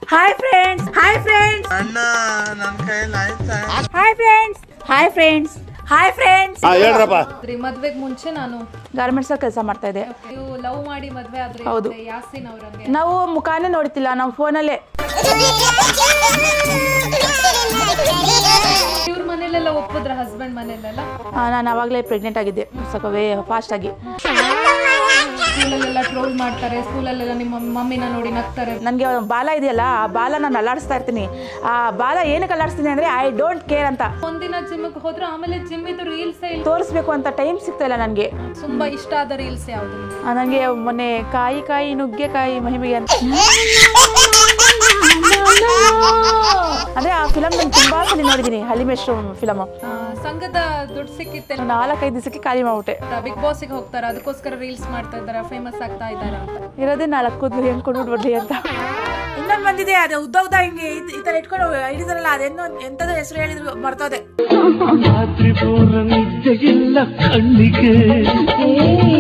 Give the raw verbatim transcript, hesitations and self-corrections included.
Hi friends hi friends ಅಣ್ಣ ನನ್ನ ಕೈಯಲ್ಲಿ ಆಯ್ತಾ? Hi friends hi friends hi friends ಹೇಳ್ರಪ್ಪ. ಮದ್ವೆಗೆ ಮುಂಚೆ ನಾನು ಗಾರ್ಮೆಂಟ್ಸ್ ಅಲ್ಲಿ ಕೆಲಸ ಮಾಡ್ತಾ ಇದ್ದೆ. ನೀವು ಲವ್ ಮಾಡಿ ಮದ್ವೆ ಆದ್ರೆ ಹೌದು. ಯಾಸಿನ್ ಅವರಂಗೆ ನಾವು ಮುಖಾನೇ ನೋಡ್ತಿಲ್ಲ, ನಾವು ಫೋನಲ್ಲೇ. ಇವ್ರ ಮನೇಲೆಲ್ಲ ಒಪ್ಪಿದ್ರ ಹಸ್ಬೆಂಡ್ ಮನೇಲೆಲ್ಲ? ನಾನು ಅವಾಗಲೇ ಪ್ರೆಗ್ನೆಂಟ್ ಆಗಿದ್ದೆ, ಸ್ವಲ್ಪ ವೇ ಫಾಸ್ಟ್ ಆಗಿ. ಸ್ಕೂಲಲ್ಲೆಲ್ಲ ಟ್ರೋಲ್ ಮಾಡ್ತಾರೆ, ಸ್ಕೂಲಲ್ಲೆಲ್ಲ ನಿಮ್ಮ ಮಮ್ಮಿನ ನೋಡಿ ನಗ್ತಾರೆ. ನನಗೆ ಬಾಲ ಇದೆಯಲ್ಲ, ಆ ಬಾಲ ನಾನು ಅಲ್ಲಾಡಿಸ್ತಾ ಇರ್ತೀನಿ. ಆ ಬಾಲ ಏನಕ್ಕೆ ಅಲ್ಲಾಡಿಸ್ತೀನಿ ಅಂದರೆ ಐ ಡೋಂಟ್ ಕೇರ್ ಅಂತ. ಒಂದಿನ ಜಿಮ್ಗೆ ಹೋದ್ರೆ ಆಮೇಲೆ ಜಿಮ್ ಇದು ರೀಲ್ಸ್ ತೋರಿಸ್ಬೇಕು ಅಂತ ಟೈಮ್ ಸಿಗ್ತಾ ಇಲ್ಲ ನನಗೆ. ತುಂಬಾ ಇಷ್ಟ ಆದ ರೀಲ್ಸ್ ಯಾವುದು? ನನಗೆ ಮೊನ್ನೆ ಕಾಯಿ ಕಾಯಿ ನುಗ್ಗೆಕಾಯಿ ಮಹಿಮೆಗೆ ಅಂತ, ಅಂದ್ರೆ ಆ ಫಿಲಮ್ ನಾನು ತುಂಬಾ ಸಲ ನೋಡಿದ್ದೀನಿ, ಹಳ್ಳಿಮೇಶ್ರು ಫಿಲಮ್. ಸಂಘದ ದುಡ್ಡು ಸಿಕ್ಕಿತ್ತೆ, ನಾಲ್ಕೈದು ದಿವಸಕ್ಕೆ ಖಾಲಿ ಮಾಡ್ಬಿಟ್ಟೆ. ಬಿಗ್ ಬಾಸ್ಗೆ ಹೋಗ್ತಾರೆ, ಅದಕ್ಕೋಸ್ಕರ ರೀಲ್ಸ್ ಮಾಡ್ತಾ ಇದ್ದಾರೆ, ಫೇಮಸ್ ಆಗ್ತಾ ಇದ್ದಾರೆ ಅಂತ. ಇರೋದೇ ನಾಲ್ಕು ಕೂದಲು ಹೆಂಗ್ ಕೊಡ್ಬಿಡ್ಬಡ್ಲಿ ಅಂತ. ಇನ್ನೊಂದು ಬಂದಿದೆ, ಅದು ಉದ್ದ ಉದ್ದ ಹಿಂಗೆ ಈ ತರ ಇಟ್ಕೊಂಡು ಹಿಡಿದ್ರಲ್ಲ, ಅದೇನೋ ಎಂತದ ಹೆಸರು ಹೇಳಿದ್ರು ಮರ್ತೋದೆ.